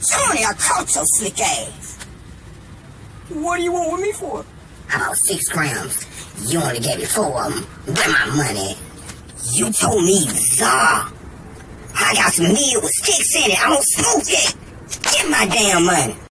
Tony, I caught your slick ass. What do you want with me for? About 6 grams. You only gave me 4 of them. Where my money? You told me, Czar. I got some meal with sticks in it. I don't smoke it. Get my damn money.